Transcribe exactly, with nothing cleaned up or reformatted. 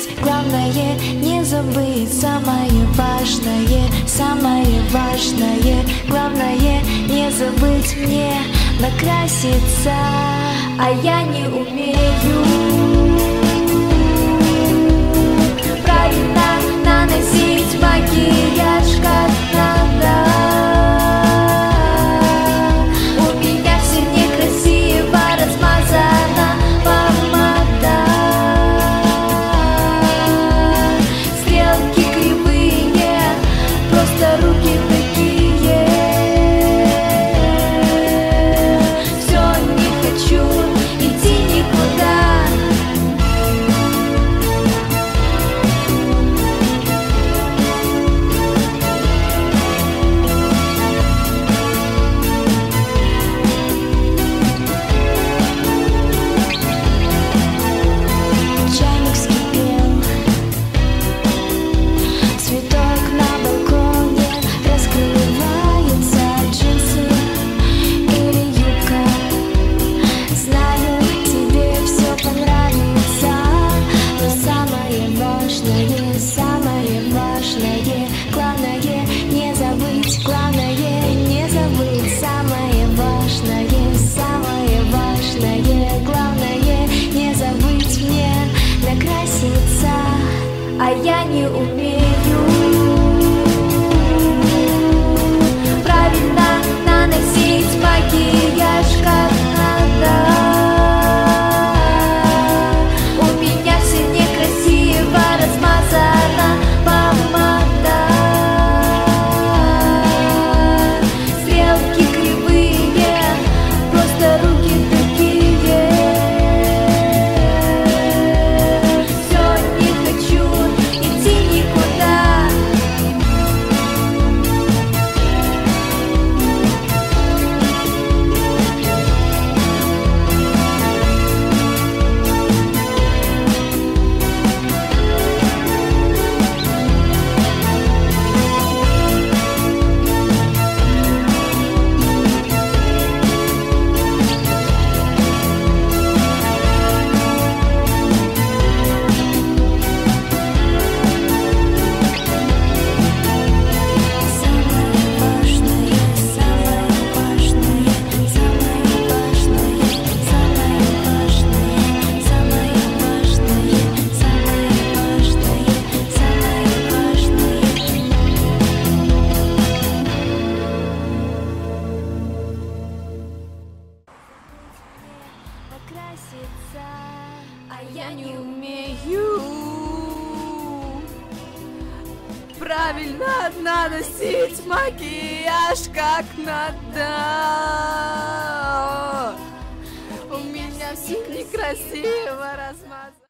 забыть, главное не забыть. Самое важное, самое важное, главное не забыть мне накраситься, а я не умею правильно наносить макияж как надо. У меня все некрасиво размазана помада, стрелки кривые, просто руки такие. Все, не хочу идти никуда. Чайник вскипел, цветок на балконе, раскрываются джинсы или юбка. Знаю, тебе все понравится, но самое важное, самое важное, главное не забыть, главное не забыть. Самое важное, самое важное, главное не забыть мне накраситься, а я не умею правильно наносить макияж как надо. У меня все некрасиво размазана помада, стрелки кривые, просто руки такие. Все, не хочу идти никуда. Накраситься, а я не умею правильно наносить макияж как надо. У меня все некрасиво размазано.